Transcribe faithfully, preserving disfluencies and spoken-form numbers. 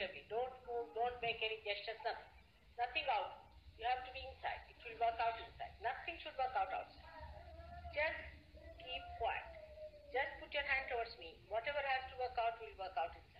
of you. Don't move, don't make any gestures, nothing. Nothing out. You have to be inside. It will work out inside. Nothing should work out outside. Just keep quiet. Just put your hand towards me. Whatever has to work out will work out inside.